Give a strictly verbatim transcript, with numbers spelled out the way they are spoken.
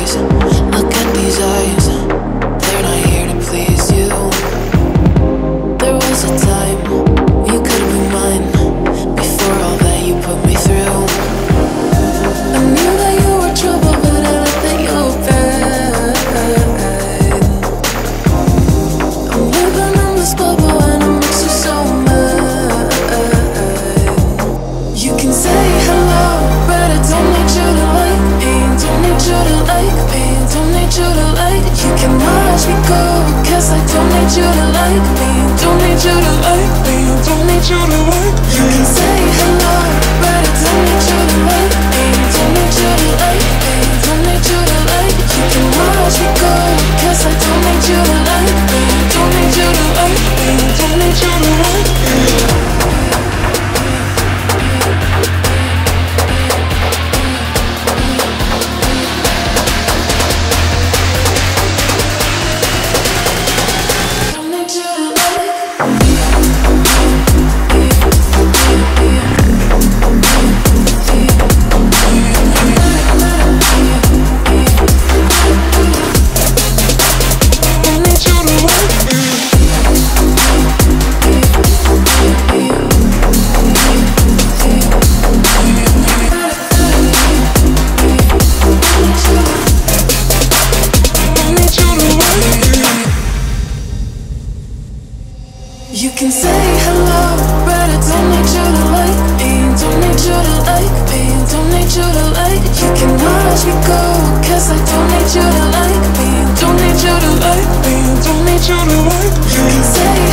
eyes. Look at these eyes, they're not here to please you. There was a time you could be mine, before all that you put me through. I knew that you were trouble, but I let that you were bad. I'm living in this bubble and it makes you so mad. You can say hello, but I don't need you to like me. Don't need you to like me. Don't need you to like. You can watch me go, cause I don't need you to like me. Don't need you to like me. Don't need you to like. You can say hello, but I don't need you to like me. Don't need you to like me. Don't need you to like. You can watch me go, cause I don't need you to like me. Don't need you to like me. Don't need you to like me. You can say hello, but I don't need you to like me. Don't need you to like me. Don't need you to like. You can watch me go, cause I don't need you to like me. Don't need you to like me. Don't need you to like. You can say